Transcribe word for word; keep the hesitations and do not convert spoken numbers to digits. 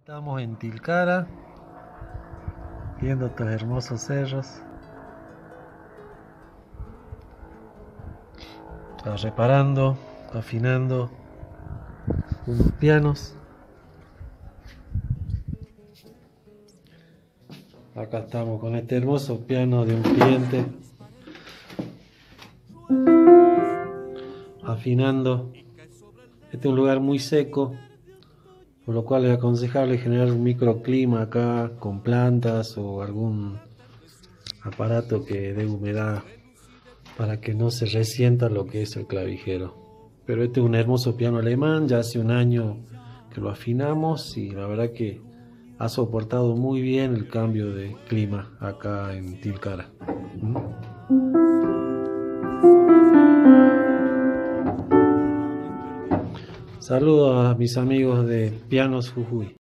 Estamos en Tilcara, viendo estos hermosos cerros. Estaba reparando, afinando unos pianos. Acá estamos con este hermoso piano de un cliente, afinando. Este es un lugar muy seco, por lo cual es aconsejable generar un microclima acá con plantas o algún aparato que dé humedad para que no se resienta lo que es el clavijero. Pero este es un hermoso piano alemán, ya hace un año que lo afinamos y la verdad que ha soportado muy bien el cambio de clima acá en Tilcara. ¿Mm? Saludos a mis amigos de Pianos Jujuy.